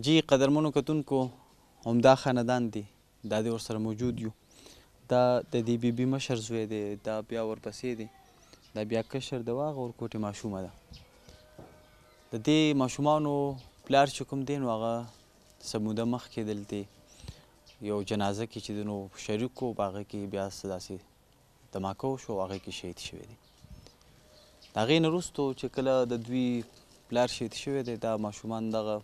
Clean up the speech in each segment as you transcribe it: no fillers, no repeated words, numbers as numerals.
جی قدرمنو کتونکو همدا خاندان دی دا دی ورسره موجود یو دا د دې بیبي مشر زوی دی دا بیا ورپسې دی دا بیا کشر د هغه ورکوټې ماشومه ده د دې ماشومانو پلار چې کوم دی نو هغه څه موده مخکې دلتې یو جنازه کې چې دی نو شریک و په هغه کې بیا څه داسې دماکه وشو او هغې کې شهید شوی دی د هغې نه وروستو چې کله د دوی پلار شهید شوی دی دا ماشومان دغه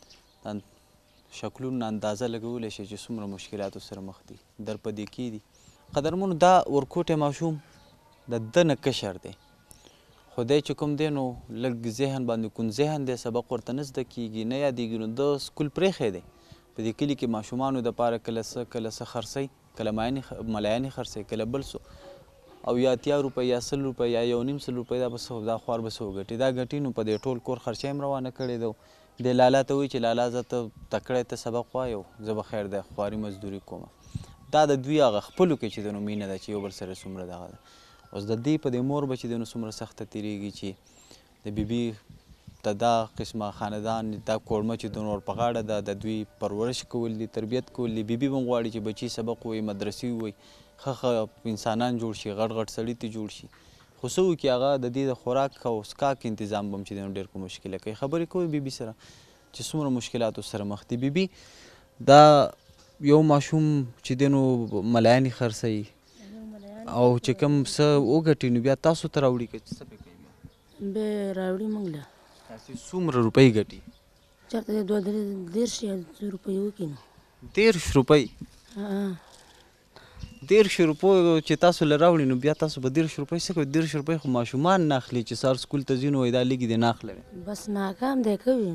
شکلونو اندازه لګولی شي چې څومره مشکلاتو سره مخ دي در په دې کې دي قدرمنو دا ورکوټی ماشوم د ده نه کشر دی خو دی چې کوم دی نو لږ ذهن باندې کوم ذهن دی سبق ورته نه زده کېږي نه یادېږي نو د سکول پرېښی دی په دې کلي کې ماشومانو دپاره کله څه خرڅوي کله ملایانې خرڅوي کله بل څه او یا 80 روپۍ یا 100 روپۍ یا 1.5 روپۍ دا خوار به څه وګټي دا ګټي نو په دې ټول کور خرچه یې هم روانه کړې ده د لالا ته وایي چې لالا زه ته تکړی ته سبق وایو زه به خیر دی خواري مزدوري کومه دا د دوی هغه خپلو کې چې دی نو مینه ده چې یو بل سره څومره دغه ده اوس د دې په دې مور به چې دی نو څومره سخته تېرېږي چې د بیبي ته دا قسمه خاندان دا کورمه چې دی نو ور په غاړه ده د دوی پرورش کول دي تربیت کول دي بیبي به هم غواړي چې بچي سبق ووایي مدرسې ووایي ښه انسانان جوړ شي غټ غټ سړي ته جوړ شي خو څه وکړي هغه د دې د خوراک او څښاک انتظام به هم چې دی نو ډېر په مشکله کوي خبرې کوي بیبي سره چې څومره مشکلاتو سره مخ دي بیبي دا یو ماشوم چې دی نو ملایانې خرڅوي او چې کوم څه وګټي نو بیا تاسو ته راوړي که څه پې کوي بیا راوړي موږ له تاسې څومره روپۍ ګټي چېرته 10 روپۍ وکړي نو 10 روپۍ 10 روپۍ چې تاسو له راوړي نو بیا تاسو به 10 روپۍ څه کوئ 10 روپۍ خو ماشومان نه اخلي چې سهار سکول ته ځي نو وایي دا لږې دې نه اخلوي بس ناکام دی کوي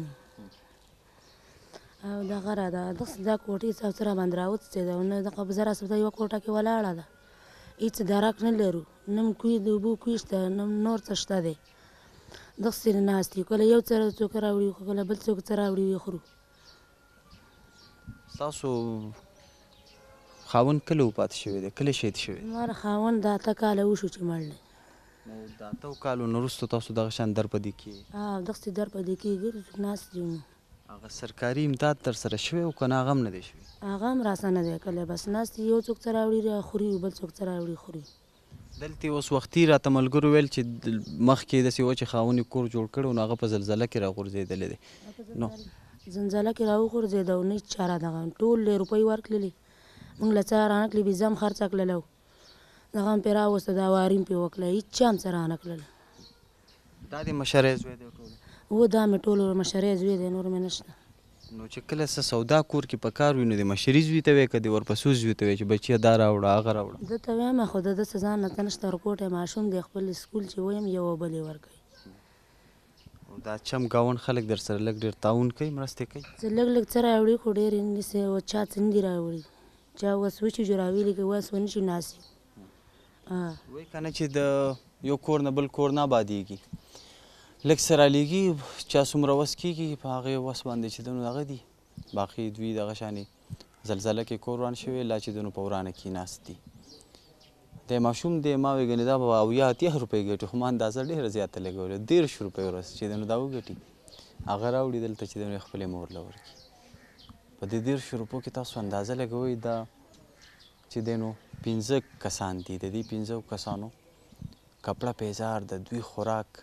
او دغه را ده دغسې دا کوټې څه څه راباندې راوڅڅېده نو دغه به زه راسه یوه کوټه کې ولاړه ده هېڅ درک نه لرو نه کوی د اوبو کوی شته نه نور څه شته دی دغسې ناست یو کله یو څه څوک راوړي خو کله بل څوک څه راوړي ویې خورو ستاسو خاوند کله وفات شوی دی کله شهید شوی دی زما خاوند د 8 کاله وشو چې مړ دی نو د 8 کالو نه وروسته تاسو دغه شان در په دې کې دغسې در په دې کې ګرځو ناست یو نو هغه سرکاري امداد در سره شوی او که نه هغه هم نه دی شوی هغه هم راسه نه دی کلی بس ناست یو څوک څه راوړي خوري بل څوک څه راوړي خوري دلته اوس وختي راته ملګرو ویل چې مخکې داسې و چې خاوند یې کور جوړ کړی نو هغه په زلزله کې راغورځېدلی دی نو زلزله کې راوغورځېد او نه هېڅ چاره دغه ټول روپۍ ورکړلې موږ له څه رانه کړلې ویزه هم خرڅه کړله دغه هم پرې راوسته دا واري هم پرې وکړله هېڅ چا هم څه رانه کړله دا د مشرۍ زوی دی ټول و دا مې ټول مشرۍ زوی دی نور مې نشته نو چې کله څه سودا کور کې په کار وي نو د مشري زوی ته وایې که د ورپسو زوی ته وایې چې بچیه دا راوړه هغه راوړه ده ته وایم خو د ده څه ځان نه ته نشته ورکوټی ماشوم دی خپل سکول چې وایم یو او بل یې ورکوي دا چم ګاونډ خلک در سره لږ ډېر تعاون کوي مرستې کوي څه لږ لږ څه راوړي خو ډېر یې نیسي چا څه نه دي راوړي چا اوس وشي جوړاویلي که اوس ونشي ناسي وایي که نه چې د یو کور نه بل کور نه آبادېږي لږ څه رالیږي چا څومره وس کېږي په هغې وس باندې چې د نو هغه دي باقي دوی دغه شانې زلزله کې کور وران شوی لا چې د نو په ورانه کې ناست دي د ماشوم دی ما وایي ګنې دا به 80 روپۍ ګټي خو ما اندازه ډېره زیاته لګولې 10 روپۍ ورځ چې د نو دا وګټي هغه راوړي دلته چې د نو خپلې مور له ورکړي په دې 10 روپو کې تاسو اندازه لګوئ دا چې دی نو 15 کسان دي د دې 15 کسانو کپړه پیزار د دوی خوراک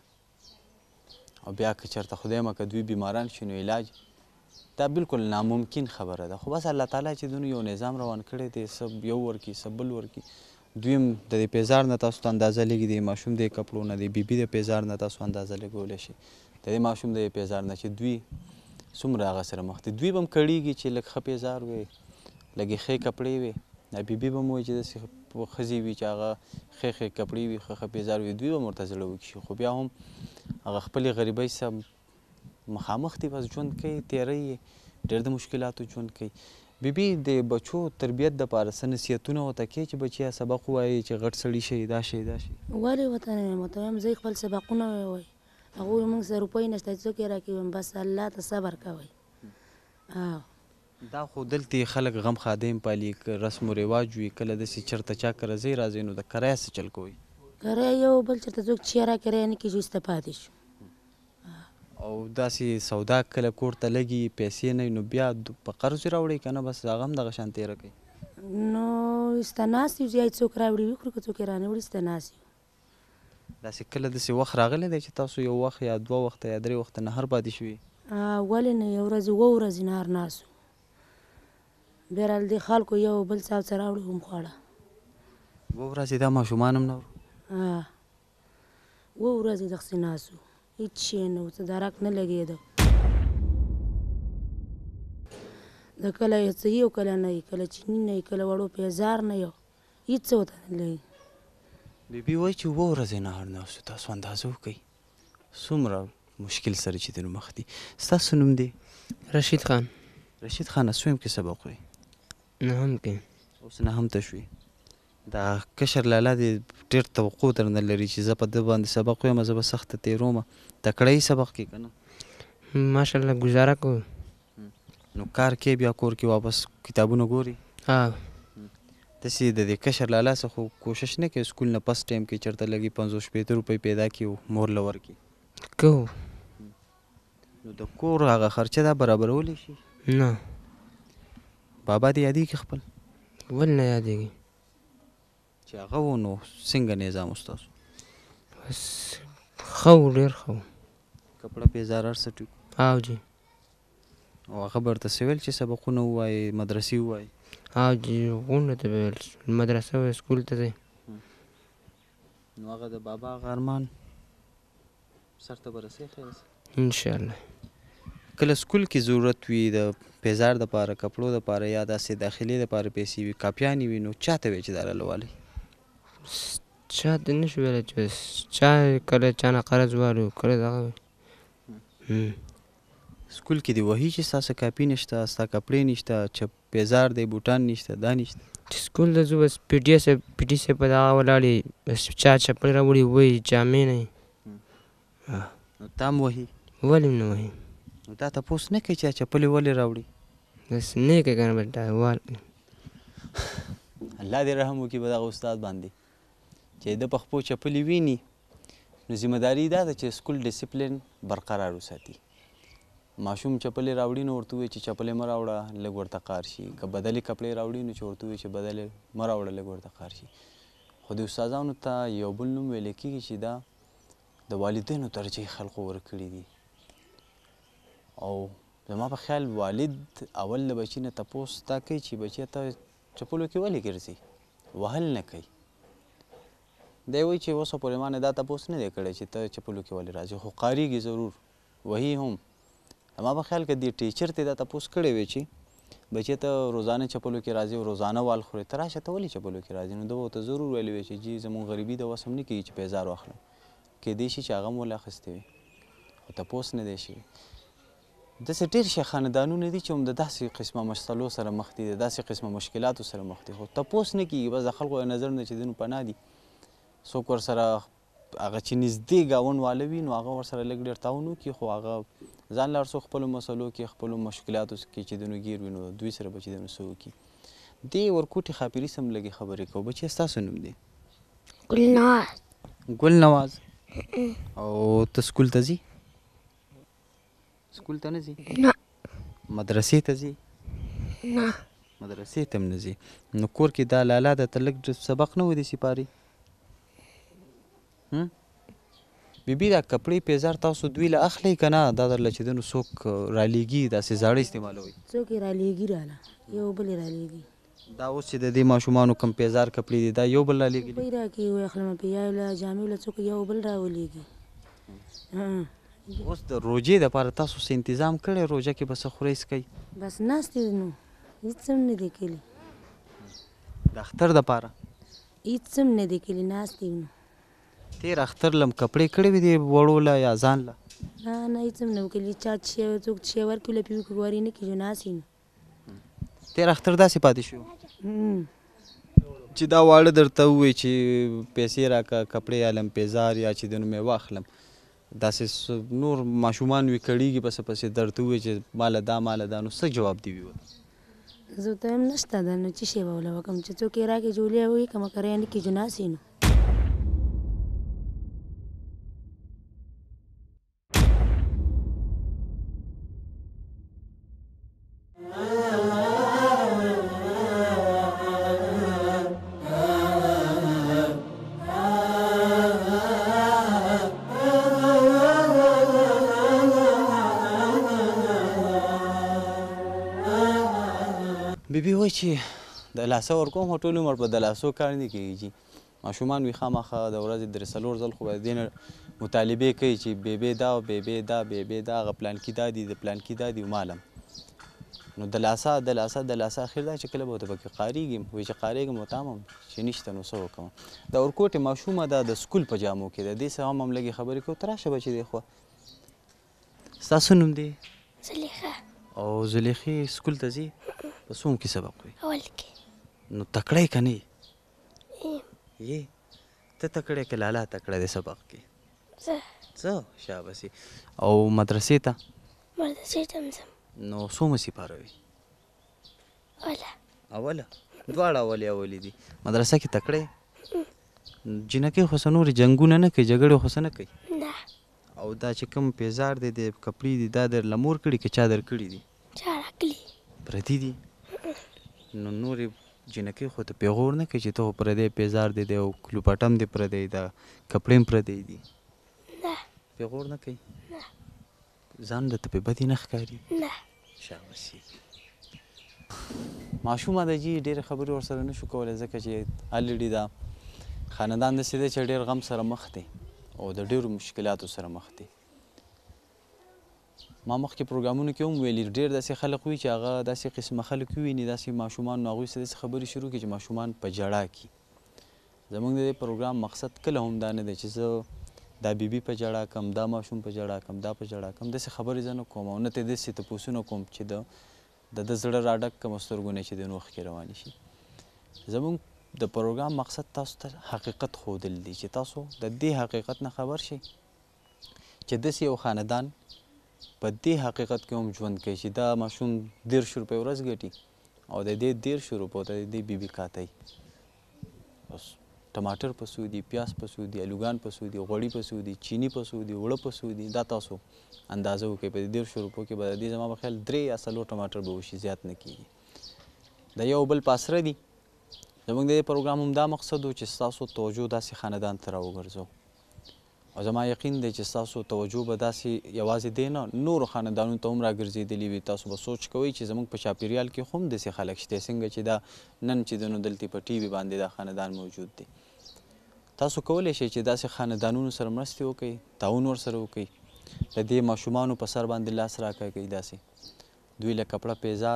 او بیا که چېرته خدای مکه دوی بیماران شي نو علاج دا بالکل ناممکن خبره ده خو بس الله تعالی چې دونه یو نظام روان کړی دی څه یو ورکړي څه بل ورکړي دوی هم د دې پیزار نه تاسو ته اندازه لګي د ماشوم د کپړو نه د بیبي د پیزار نه تاسو اندازه لګولی شي د دې ماشوم د پیزار نه چې دوی څومره هغه سره مخ دي دوی به هم کړېږي چې لږ ښه پیزار وي لږې ښې کپړې وي دا بیبي به هم وایي چې داسې ښځې وي چې هغه ښې ښې کپړې وي ښه ښه پیزار وي دوی به هم ورته زړه وکړي خو بیا هم هغه خپلې غریبۍ سره مخامخ دي بس ژوند کوي تېری یې ډېر د مشکلاتو ژوند کوي بیبي د بچو تربیت دپاره څه نصیحتونه ورته کوي چې بچیه سبق ووایي چې غټ سړي شي دا شي دا شي ولې ورته نه وایم ورته وایم ځئ خپل سبقونه ووایئ هغه وایي موږ سره روپۍ نشته څوک یې راکوي وایم بس الله ته صبر کوئ دا خو دلته خلک غم خادم پالي رسم و رواج وي کله داسې چېرته چا کره ځئ راځئ نو د کرایه څه چل کوئ کرایه یو بل چېرته څوک چې راکړی نه کېږي وروسته پاتې شو او داسې سودا کله کور ته لګي پیسې نه وي نو بیا په قرض یې راوړئ که نه بس هغه هم دغه شان تېره کوي نو ایسته ناست یو یا څوک راوړي وکړو که څوک یې رانه وړي ایسته ناست یو داسې کله داسې وخت راغلی دی چې تاسو یو وخت یا 2 وخته یا 3 وخته نهر پاتې شوي ولې نه یو ورځ 2 ورځې نهر ناست وو بهرحال دې خلکو یو بل څه څه راوړي هم خوړه 2 ورځې دا ماشومان هم نه وو 2 ورځې دغسې ناست وو هېڅ شی نه و څه درک نه لګېده د کله یې څه یو کله نه وي کله چیني نه وي کله وړو پیزار نه یو هېڅ څه ورته نه لګي بیبي وایي چې 2 ورځې نهر ناست وو تاسو اندازه وکئ څومره مشکل سره چې دنو مخ دي ستاسو نوم دی رشید خان رشید خان سویم کې سبق وایي نهم کې اوس نهم ته شوي دا کشر لالا دې ډېر توقع درنه لري چې زه په ده باندې سبق وایم زه به سخته تېرومه تکړه یې سبق کې که نه ماشاءالله گزاره کوو نو کار کې بیا کور کې واپس کتابونه ګوري داسې د دې کشر لالا څخه خو کوشش نه کوي سکول نه پس ټایم کې چېرته لګي 50-60 روپۍ پیدا کړي مور له ورکړي کوو نو د کور هغه خرچه دا برابرولی شي نه بابا دې یادېږي خپل ولې نه یادېږي چې هغه و نو څنګه نظام و ستاسو بس ښه و ډېر ښه و کپړه پیزار هر څه ټیک او جی او هغه به ورته څه ویل چې سبقونه ووایي مدرسې ووایي او جی غونډه ته به ویل مدرسه و سکول ته ځئ نو هغه د بابا هغه ارمان سر ته به رسې خیر انشاءالله کله سکول کې ضرورت وي د پیزار دپاره کپړو دپاره یا داسې داخلي دپاره پیسې وي کاپیانې وي نو چا ته وایي چې دا راله چا ته نه شو ویلی چې بس چا کله چا نه قرض والو کله دغه سکول کې دې وهي چې ستاسو کاپي نشته ستا کپړې نشته پیزار دی بوټان نشته دا نشته چې سکول ته ځو بس پي ټي صاحب په دغه ولاړې بس چا چپلې راوړي وایي جامې نه وي نو تا هم وهي ولې نه وهي نو دا تپوس نه کوي چې چپلې ولې راوړي بس نه یې کوي که نه بس ډایوال الله دې رحم وکړي په دغه استاد باندې چې د په خپو چپلې ویني نو ذمهداري دا ده چې سکول ډسپلین برقرار وساتي ماشوم چپلې راوړي نو ورته ووایي چې چپلې مه راوړه لږ ورته قار شي که بدلې کپړې راوړي نو چې ورته ووایي چې بدلې مه راوړه لږ ورته قار شي خو د استادانو ته یو بل نوم ویلی کېږي چې دا د والدینو درجې خلقو ورکړي دي او زما په خیال والد اول د بچي نه تپوس دا کوي چې بچیه ته چپلو کې ولې ګرځي وهل نه کوي دی وایي چې اوسه پورې ما نه دا تپوس نه دی کړی چې ته چپلو کې ولې راځي خو قاریږي ضرور وهي هم زما په خیال که دې ټیچر ته دا تپوس کړی وی چې بچی ته روزانه چپلو کې راځي او روزانه وال خوري ته راشه ته ولې چپلو کې راځي نو ده به ورته ضرور ویلی وی چې جي زموږ غریبي د وس هم نه کېږي چې پیزار واخلم کیدای شي چې هغه هم ولې اخیستی وي خو تپوس نه دی شوي داسې ډېر شي خاندانونه دي چې هم د داسې قسمه مسلو سره مخ دي د داسې قسمه مشکلاتو سره مخ دي خو تپوس نه کېږي بس د خلکو نظر نه چې دینو پناه دي څوک ورسره هغه چې نږدې ګاونډ واله وي نو هغه ورسره لږ ډېر تعاون وکړي خو هغه ځان له هر څو خپلو مسلو کې خپلو مشکلاتو کې چې دنو ګیر وي نو دوی سره به چې دنو څه وکړي دې ورکوټي ښاپیري سم لږې خبرې کوو بچی ستاسو نوم دی ګلنواز ګلنواز او ته سکول ته ځي سکول ته نه ځي نه مدرسې ته ځي نه مدرسې ته هم نه ځي نو کور کې دا لالا ده ته لږ سبق نه ودې سپاري بیبي دا کپړې پیزار تاسو دوی له اخلئ که نه دا درله چې دنو څوک رالیږي داسې زاړه استعمالوئ څوک یې رالیږي راله یو بل یې رالیږي دا اوس چې د دې ماشومانو کم پیزار کپړې دي دا یو بل رالیږلي روپۍ راکړي واخلمه په یا له جامې له څوک یو بل راولیږي اوس د روژې دپاره تاسو څه انتظام کړی روژه کې به څه خورئ څکئ بس ناست یو نو هېڅ هم نه دی کلي د اختر دپاره هېڅ هم نه دی کلي ناست یو نو تېر اختر لم کپړې کړې وې دې وړو له یا ځان له نه نه هېڅ هم نه و کلي چا څوک چې ورکړي له پیو کې ګوري نه کېږي ناست یو تېر اختر داسې پاتې شو چې دا واړه درته ووایي چې پیسې راکړه کپړې علم پیزار یا چې دنو مې واخلم داسې نور ماشومان وي کړېږي پسې پسې درته ووایي چې ماله دا نو څه جواب دې وي زه ورته وایم نشته ده نو څه شی به وله وکړم چې څوک یې راکړي جولې وکړمه که رایه نه کېږي ناست نو چې د لاسه ورکوم خو ټول عمر په د لاسو کار نه کېږي جي ماشومان وي خامخا د ورځې درې څلور ځل خو باید دې نه مطالبې کوي چې بېبې دا بېبې دا بېبې دا هغه پلانکي دا دي د پلانکي دا دي مالم نو د لاسه اخر دا چې کله به ورته پکې قارېږم وایي چې قارېږم ورته هم چې نشته نو څه وکړم د ورکوټې ماشومه ده د سکول په جامو کې ده دې څه هم لږې خبرې کوو ته راشه بچې دې خوا ستاسو نوم دی زليخة او زلیخې سکول ته ځي په څوم کې سبق وي أولك نو تکړه یې که نه إيه یې ته تکړه که لالا تکړه دی سبق کې صح څه شابسي او مدرسې ته مدرسة زمزم نو څومره سپاروي ولا اوله دواړه اولې دي مدرسه کې تکړه یې جنکۍ خو څه نورې جنګونه نه کوي جګړې خو څه نه کوي لا او دا چې کوم پیزار دی د کپړې دي دا در له مور کړي که چا در کړي دي شاركلي پردي دي نو نورې جنکۍ خو ته پیغور نه کوي چې ته خو پردی پیزار دی او کلوپاټم دی پردی دا کپړې هم پردی دي لا پیغور نه کوي ځان درته پې بدې نه ښکاري لا شابسي ماشومه ده جي ډېرې خبرې ورسره نه شو کولی ځکه چې الریډي دا خاندان داسې دی چې ډېر غم سره مخ دی او د ډېرو مشکلاتو سره مخ دی ما مخکې پروګرامونو کې هم ویلي ډېر داسې خلک وي چې هغه داسې قسمه خلک وویني داسې ماشومان نو هغوی سره داسې خبرې شروع کړي چې ماشومان په ژړا کړي زموږ د دې پروګرام مقصد کله هم دا نه دی چې زه دا بیبي په ژړا کم دا ماشوم په ژړا کم دا په ژړا کم داسې خبرې زه نه کوم او نه ته داسې تپوسونه کوم چې د زړه راډک کړم سترګو نه چې د نو مخکې روانې شي زموږ د پروګرام مقصد تاسو ته حقیقت ښودل دي چې تاسو د دې حقیقت نه خبر شئ چې داسې یو خاندان په دې حقیقت کې هم ژوند کوي چې دا ماشوم 10 روپۍ ورځ ګټي او د دې 10 روپو ته د دې بیبي کاتی بس ټماټر په څو دي پیاز په څو دي الوګان په څو دي غوړي په څو دي چینی په څو دي اوړه په څو دي دا تاسو اندازه وکړئ په دې 10 روپو کې به د دې زما په خیال 3 یا 4 ټماټر به وشي زیات نه کېږي د یو بل په اسره دي زموږ د دې پروګرام هم دا مقصد و چې ستاسو توجه داسې خاندان ته راوګرځو او زما یقین دی چې ستاسو توجه به داسې یوازې دی نه نورو خاندانونو ته هم راګرځېدلي وي تاسو به سوچ کوئ چې زموږ په چاپېریال کې خو هم داسې خلک شته څنګه چې دا نن چې د نو دلته په ټي وي باندې دا خاندان موجود دی تاسو کولی شئ چې داسې خاندانونو سره مرستې وکړئ تعاون ورسره وکړئ د دې ماشومانو په سر باندې لاس راکاږئ داسې دوی له کپړه پیزار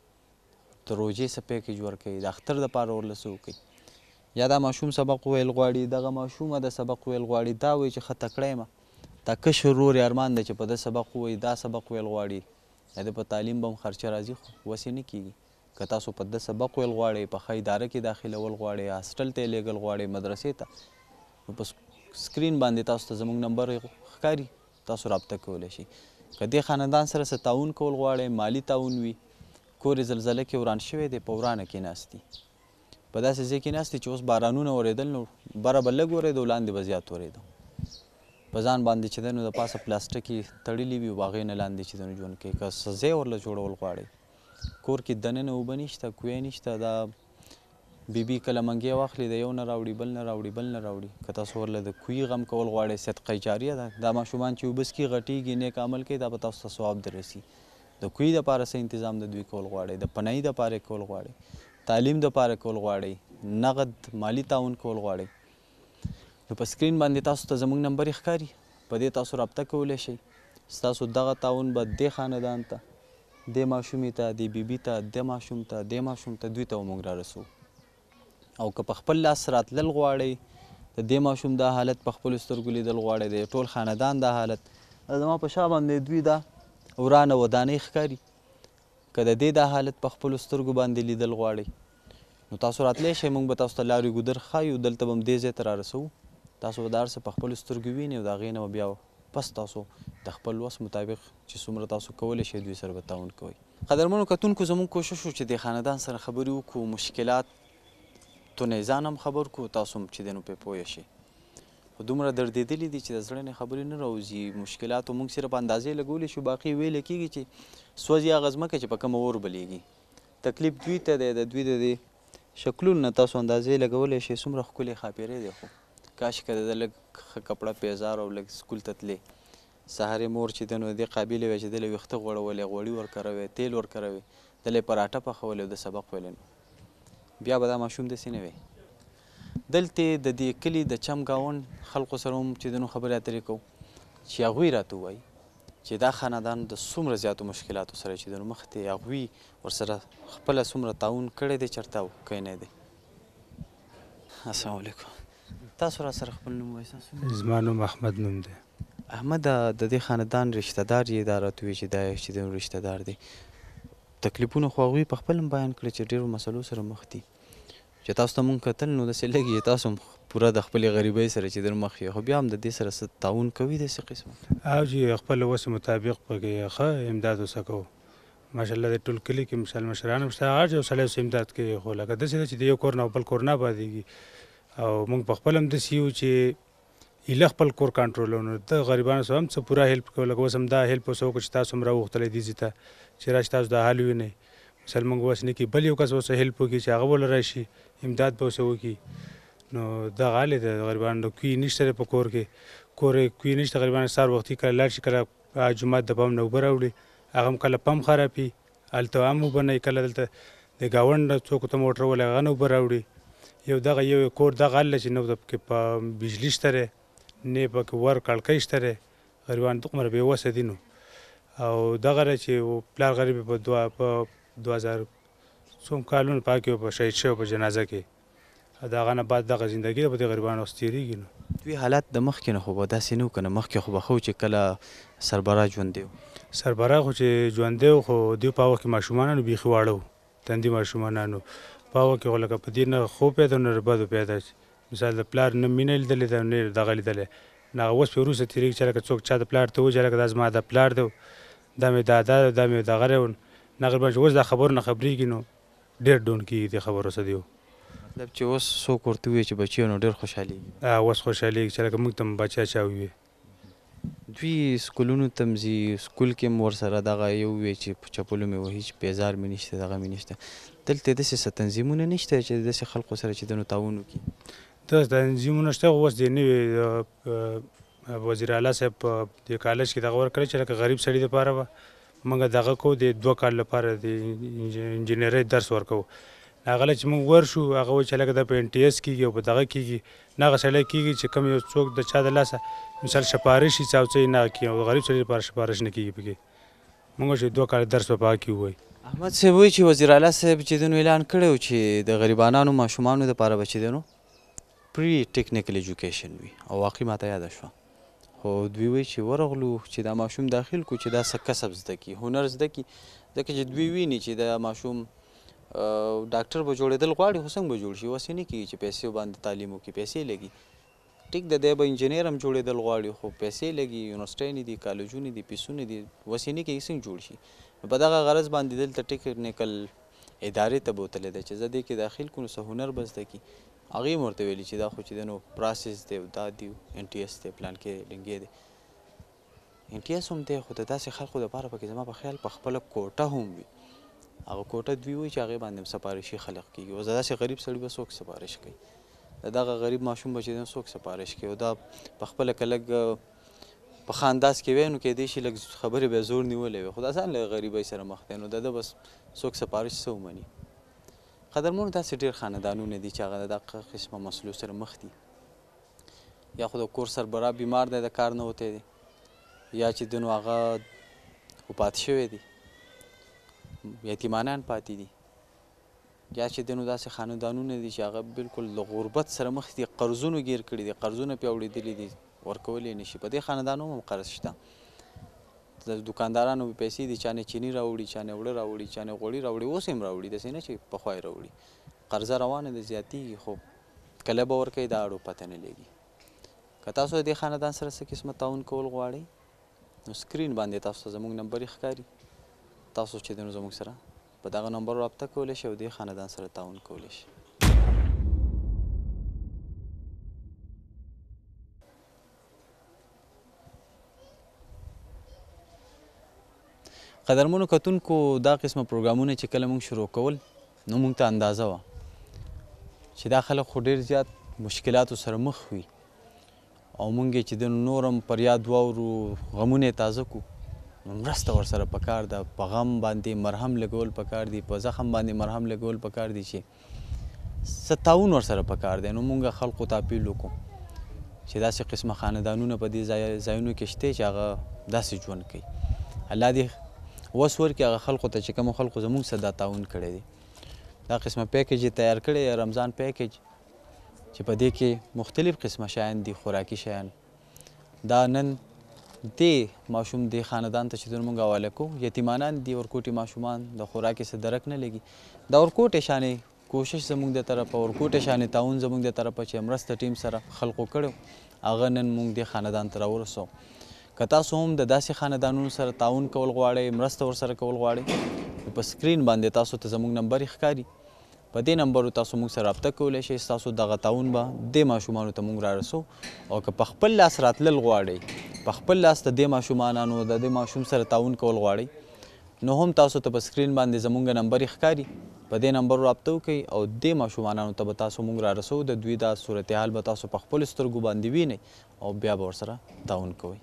د روژې څه پیکیج ورکوي د اختر دپاره ورله څه وکړي یا دا ماشوم سبق ویل غواړي دغه ماشومه د سبق ویل غواړي دا وایي چې ښه تکړه یم دا کشر ورور یې ارمان دی چې په ده سبق ووایي دا سبق ویل غواړي یا د په تعلیم به هم خرچه راځي خو وسې نه کېږي که تاسو په ده سبق ویل غواړئ په ښه اداره کې داخلول غواړئ هاسټل ته یې لیږل غواړئ مدرسې ته نو په سکرین باندې تاسو ته زموږ نمبر ښکاري تاسو رابطه کولی شئ که دې خاندان سره څه تعاون کول غواړئ مالي تعاون وي کور یې زلزله کې وران شوی دی په ورانه کې ناست دي په داسې ځای کې ناست دي چې اوس بارانونه اورېدل نو بره به لږ اورېده لاندې به زیات اورېده په ځان باندې چې دی نو د پاسه پلاسټکې تړلي وي او هغې نه لاندې چې دی نو ژوند کوي که څه ځای ورله جوړول غواړئ کور کې دننه اوبه نشته کوی نشته دا بیبي کله منګی واخلي د یو نه راوړي بل نه راوړي بل نه راوړي که تاسو ورله د کوی غم کول غواړئ صدقه جاریه ده دا ماشومان چې اوبه څکي غټېږي نیک عمل کوي دا به تاسو ته ثواب دررسي د کوی دپاره څه انتظام د دوی کول غواړئ د پنایي دپاره کول غواړئ تعلیم دپاره کول غواړئ نقد مالی تعاون کول غواړئ نو په سکرین باندې تاسو ته زموږ نمبر ښکاري په دې تاسو رابطه کولی شئ ستاسو دغه تعاون به دې خاندان ته دې ماشومې ته دې بیبي ته دې ماشوم ته دې ماشوم ته دوی ته به موږ رارسوو او که په خپل لاس راتلل غواړئ د دې ماشوم دا حالت په خپلو سترګو لیدل غواړئ د ټول خاندان دا حالت زما په شا باندې دوی دا ورانه ودانۍ ښکاري که د دې دا حالت په خپلو سترګو باندې لیدل غواړئ نو تاسو راتلی شئ موږ به تاسو ته لارې ګودر ښایو دلته به هم دې ځای ته رارسوو تاسو به دا هر څه په خپلو سترګو وینئ او د هغې نه به بیا پس تاسو د خپل وس مطابق چې څومره تاسو کولی شئ دوی سره به تعاون کوئ قدرمنو کتونکو زموږ کوشش و چې د خاندان سره خبرې وکړو مشکلات تو نه ځان هم خبر کړو تاسو هم چې دی نو پرې پوه شئ خو دومره دردېدلي دي چې د زړه نه خبرې نه راوځي مشکلاتو موږ صرف اندازې لګولی شو باقي ویلی کېږي چې سوځي هغه ځمکه چې په کومه اور بلیږي تکلیف دوی ته دی د دوی د دې شکلونو نه تاسو اندازې لګولی شئ څومره ښکلې ښاپېرې دی خو کاش که د ده لږ ښه کپړه پیزار او لږ سکول ته تلې سهار یې مور چې دی نو د دې قابلې وی چې ده له ویښته غوړولی غوړي ورکروی تیل ورکروی د دله یې پراټه پخولې او د سبق ویلی نو بیا به دا ماشوم داسې نه وی دلته د دې کلي د چم ګاونډ خلقو سره هم چې د نو خبرې اترې کوو چې هغوی راته ووایي چې دا خاندان د څومره زیاتو مشکلاتو سره چې د نو مخ ته هغوی ورسره خپله څومره تعاون کړی دی چېرته او که نه دی. السلام علیکم. تاسو را سره خپل نوم وایي ستاسو؟ زما نوم احمد نوم دی. احمد د دې خاندان رشته دار یې دا راته ووایي چې دا چې د رشته دار دی تکلیفونه خو هغوی په خپل هم بیان کړي چې ډېرو مسلو سره مخ دي چې تاسو ته مونږ کتل نو داسې لږ چې تاسو هم پوره د خپلې غریبۍ سره چې در مخ یې خو بیا هم د دې سره څه تعاون کوي داسې قسمه او چې خپل وس مطابق پکې ښه امداد وسه کوو ماشاءالله د ټول کلي کې مثال مشران هم شته هر یو سړی اوس امداد کوي خو لکه داسې ده چې د یو کور نه بل کور نه ابادېږي او موږ په خپل هم داسې یو چې ایله خپل کور کنټرولو نو د غریبانو سره هم څه پوره هیلپ کوو لکه اوس هم دا هیلپ اوس وکړو چې تاسو هم راوغوښتلی دې ځای ته چې راشي تاسو دا حال ووینئ مثال موږ اوس نه کړي بل یو کس اوس هیلپ وکړي چې هغه به راشي امداد به اوس وکړي نو دغه حال دی د غریبانو کوی نشته دی په کور کې کور یې کوی نشته غریبانو سهار وختي کله لاړ شي کله جومات د پم نه اوبه راوړي هغه هم کله پم خرابي هلته هم اوبه نه کله دلته د ګاونډ څوک ته موټر ولې هغه نه اوبه راوړي یو دغه یو کور دغه حال چې نه پکې په بجلي شته دی نه پکې ور کړکۍ شته دی غریبان دومره بېوسه دي نو او دغه دی چې پلار غریب په 2000 څوم کالونو پاکې په شهید شوی په جنازه کې د هغه نه بعد دغه زندګي ده به د غریبانو اوس تېرېږي نو دوی حالات د مخکې نه خو به داسې نه و که نه مخکې خو به ښه و چې کله سربراز ژوندی و سربراز خو چې ژوندی و خو دوی په هغه وخت کې ماشومانانو بیخي واړه و تندي ماشومانانو په هغه وخت کې خو لکه په دې نه ښو پیدا نه بدو پیدا مثال د پلار نه مینه لیدلې ده نه دغه لیدلی نو هغه اوس پې وروسته تېرېږي چې لکه څوک چا د پلار ته وایي چې لکه دا زما د پلار دی دا مې دادا دی دا مې دغه دی نه غریبان چې اوس دا خبرو نه خبرېږي نو ډېر ډون کېږي دې خبرو سره دی مطلب چې اوس څوک ورته ووایي چې بچي نو ډېر خوشحالېږي اوس خوشحالېږي چې لکه موږ ته هم بچا چا ووایي دوی سکولونو ته هم ځي سکول کې هم ورسره دغه یو وی چې په چپلو مې وهي چې بیزار مې نشته دغه مې نشته دلته داسې څه تنظیمونه نشته چې داسې خلکو سره چې د نو تعاون وکړي داسې تنظیمونه شته خو اوس د نوي وزیر اعلی صاحب په دې کالج کې دغه ورکړی چې لکه غریب سړي دپاره به موږ دغه کوو د 2 کال لپاره د انجینرۍ درس ورکوو هغه له چې موږ ورشو هغه وایي چې لکه دا په NTS کېږي او په دغه کېږي نه هغه سړی کېږي چې کوم یو څوک د چا د لاسه مثال سپارش یې څه او څه یې نه کېږي او غریب سړي لپاره سپارش نه کېږي پکې موږ چې 2 کال درس به په هغه کې ووایي احمد صاحب وایي چې وزیر اعلی صاحب چې د نو اعلان کړی و چې د غریبانانو ماشومانو دپاره به چې دی نو پري ټیکنیکل ایجوکیشن وي او واقعي ماته یاده شوه خو دوی وایي چې ورغلو چې دا ماشوم داخل کړو چې دا څه کسب زده کړي هنر زده کړي ځکه چې دوی ویني چې دا ماشوم ډاکټر به جوړېدل غواړي خو څنګه به جوړ شي اوس یې نه کېږي چې پیسې باندې تعلیم وکړي پیسې لګي ټیک د دی به انجینر هم جوړېدل غواړي خو پیسې لګي یونیورسټۍ نه دي کالجونه دي پیسونه دي اوس یې نه کېږي څنګه جوړ شي نو په دغه غرض باندې دلته ټیکنیکل ادارې ته بوتلی دی چې زه دې کې داخل کړو نو څه هنر به زده کړي هغې هم ورته ویلي چې دا خو چې دی نو پراسس دی دا دی NTS دی پلان کې ډنګې دی NTS هم دی خو د داسې خلکو دپاره پکې زما په خیال په خپله کوټه هم وي هغه کوټه دوی وایي چې هغې باندې هم سپارشي خلق کېږي اوس داسې غریب سړي به څوک سپارش کوي د دغه غریب ماشوم به چې دی څوک سپارش کوي او دا په خپله که لږ په ښه انداز کې وی نو کیدای شي لږ خبرې به زور نیولی وي خو دا ځان له غریبۍ سره مخ دی نو د ده بس څوک سپارش څه ومني قدرمنو داسې ډېر خاندانونه دي چې هغه د دغه قسمه مسلو سره مخ دي یا خو د کور سربراه بیمار دی د کار نه وتی دی یا چې دی نو هغه وفات شوی دی یتیمانان پاتې دي یا چې دی نو داسې خاندانونه دي چې هغه بلکل د غربت سره مخ دي قرضونو ګیر کړي دي قرضونه پې اوړېدلي دي ورکولی نه شي په دې خاندانونو هم قرض شته د دوکاندارانو پیسې دي چا نه چیني راوړي چا نه اوړه راوړي چا نه غوړي راوړي اوس هم راوړي داسې نه چې پخوا یې راوړي قرضه روانه ده زیاتېږي خو کله به ورکوي دا اړو پته نه لګي که تاسو د دې خاندان سره څه قسمه تعاون کول غواړئ نو سکرین باندې تاسو ته زموږ نمبر ښکاري تاسو چې دی نو زموږ سره په دغه نمبر رابطه کولی شئ او دې خاندان سره تعاون کولی شئ قدرمنو کتونکو دا قسمه پروګرامونه چې کله موږ شروع کول نو موږ ته اندازه وه چې دا خلک خو ډېر زیات مشکلاتو سره مخ وي او موږ یې چې د نور هم پر یاد واورو غمونه یې تازه کړو مرسته ورسره پکار ده. په غم باندې مرهم لګول پکار دي، په زخم باندې مرهم لګول پکار دي چې څه تعاون ورسره پکار دی. نو مونږ خلقو ته اپیل وکړو چې داسې قسمه خاندانونه په دې ځایونو کې شته چې هغه داسې ژوند کوي. الله دې وس ورکړي هغه خلقو ته چې کومو خلقو زموږ سره دا تعاون کړی دی. دا قسمه پیکیج یې تیار کړی دی، رمضان پیکیج، چې په دې کې مختلف قسمه شیان دي، خوراکي شیان. دا نن دې ماشوم دې خاندان ته چې موږ حواله کوو، یتیمانان دي، ورکوټي ماشومان، د خوراکي څه درک نه لګي. دا ورکوټې شانې کوشش زموږ د طرفه، ورکوټې شانې تعاون زموږ د طرفه چې مرسته ټیم سره خلقو کړو، هغه نن موږ دې خاندان ته راورسوو. که تاسو هم د داسې خاندانونو سره تعاون کول غواړئ، مرسته ورسره کول غواړئ، نو په سکرین باندې تاسو ته زموږ نمبر ښکاري. په دې نمبرو تاسو موږ سره رابطه کولی شئ. ستاسو دغه تعاون به دې ماشومانو ته موږ رارسو. او که په خپل لاس راتلل غواړئ، په خپل لاس ته دې ماشومانانو د دې ماشوم سره تعاون کول غواړئ، نو هم تاسو ته په سکرین باندې زموږ نمبر ښکاري. په دې نمبر رابطه وکړئ او دې ماشومانانو ته به تاسو موږ رارسو. د دوی دا صورتحال به تاسو په خپلو سترګو باندې وینئ او بیا به ورسره تعاون کوئ.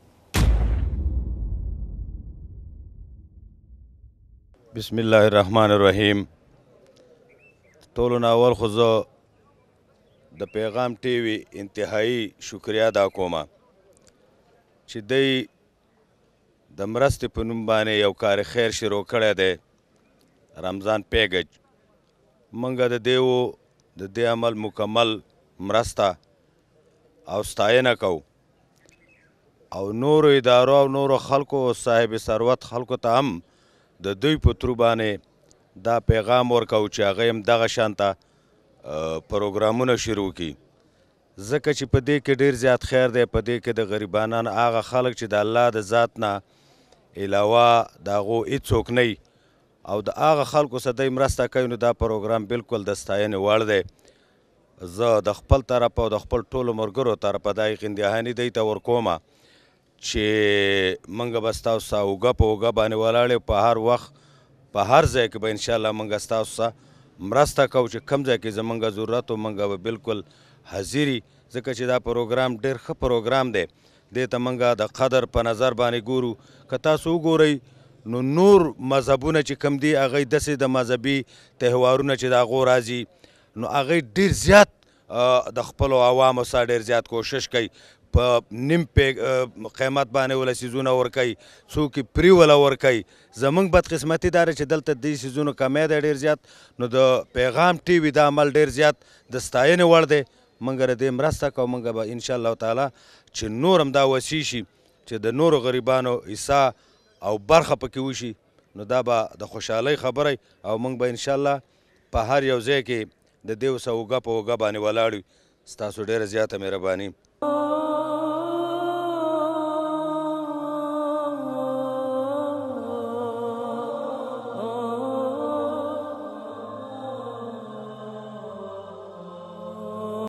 بسم الله الرحمن الرحیم. ټولو نه اول خو زه د پیغام ټي وي انتهایی شکریا ادا کوم چې دوی د مرستې په نوم باندې یو کار خیر شروع کړی دی، رمضان پیکج. موږ د دې عمل مکمل مرسته او ستاینه کوو او نورو ادارو او نورو خلکو صاحب ثروت خلکو ته هم د دوی په ترو باندې دا پیغام ورکوو چې هغه هم دغه شانته پروګرامونه شروع کړي، ځکه چې په دې کې ډېر زیات خیر دی. په دې کې د غریبانان هغه خلک چې د الله د ذات نه علاوه د هغو هېڅوک نه وي او د هغه خلکو سره دی مرسته کوي، نو دا پروګرام بالکل د ستاینې وړ دی. زه د خپل طرفه او د خپل ټولو ملګرو طرفه دا یقین دی ته ورکوم چې موږ به ستاسو سره اوږه په اوږه باندې ولاړ یو، په هر وخت په هر ځای کې به انشاءالله موږ ستاسو سره مرسته کوو. چې کوم ځای کې زموږ ضرورت و موږ به بالکل حاضر یي، ځکه چې دا پروګرام ډېر ښه پروګرام دی. دې ته موږ د قدر په نظر باندې ګورو. که تاسو وګورئ نو نور مذهبونه چې کوم دي هغوی داسې د مذهبي تهوارونه چې د هغو راځي نو هغوی ډېر زیات د خپلو عوامو سره ډېر زیات کوشش کوي، په نیم قیمت باندې وله سیزونه ورکوي، څوک یې پرې وله ورکوي. زموږ بدقسمتي دا ده چې دلته دې سیزونو کمی دی ډېر زیات. نو د پیغام ټي وي دا عمل ډېر زیات د ستاینې وړ دی. موږ د دې مرسته کوو. موږ به انشاءالله تعالی چې نور هم دا وسیع شي چې د نورو غریبانو حصه او برخه پکې وشي، نو دا به د خوشحالۍ خبره او موږ به انشاءالله په هر یو ځای کې د دې سره اوږه په اوږه باندې ولاړ یو. ستاسو ډېره زیاته مهرباني.